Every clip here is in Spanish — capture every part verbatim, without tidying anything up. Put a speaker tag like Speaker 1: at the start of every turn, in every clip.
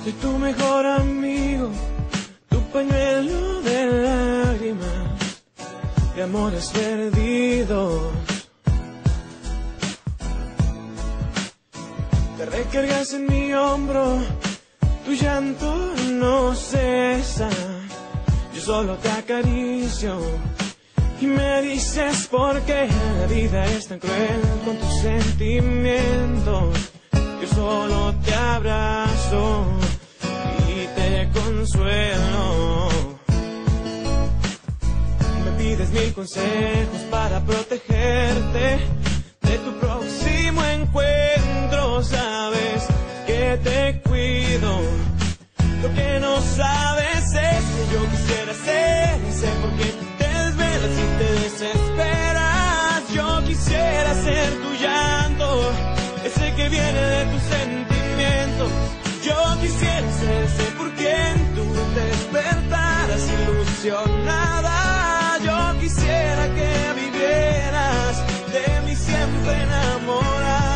Speaker 1: Soy tu mejor amigo, tu pañuelo de lágrimas, de amores perdidos. Te recargas en mi hombro, tu llanto no cesa. Yo solo te acaricio y me dices por qué la vida es tan cruel con tus sentimientos. Yo solo te abrazo y te consuelo. Me pides mil consejos para protegerte de tu próximo encuentro. Sabes que te cuido. Lo que no sabes es que yo quisiera ser ese por qué te desvelas y te desesperas. Yo quisiera ser tu llanto, ese que viene de tus sentimientos. Yo quisiera ser ese por quien tú despertaras ilusionada. Yo quisiera que vivieras de mí siempre enamorada.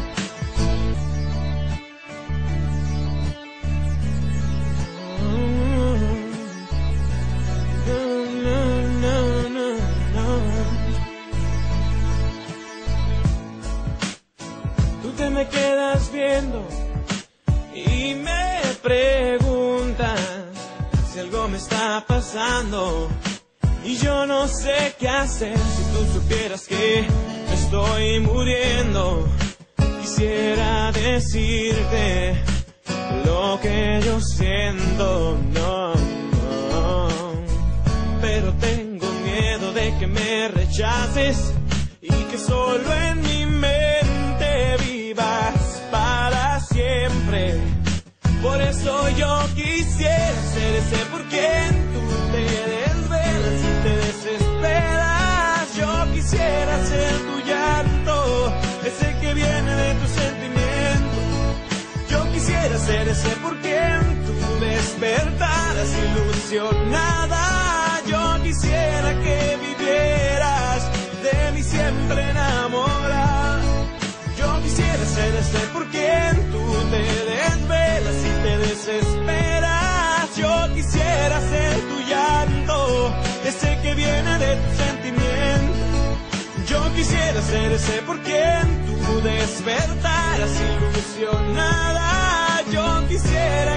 Speaker 1: Te me quedas viendo y me preguntas si algo me está pasando y yo no sé qué hacer. Si tú supieras que me estoy muriendo, quisiera decirte lo que yo siento, no, no, pero tengo miedo de que me rechaces y que solo en mi mente vivas para siempre. Por eso yo quisiera ser ese por quien tú te desvelas y te desesperas. Yo quisiera ser tu llanto, ese que viene de tus sentimientos. Yo quisiera ser ese por quien tú despertaras ilusionada. Yo quisiera que vivieras de mí siempre enamorada. Yo quisiera ser ese por quien tú te desvelas y te desesperas. Yo quisiera ser tu llanto, ese que viene de tus sentimientos. Yo quisiera ser ese por quien tú despertaras ilusionada. Yo quisiera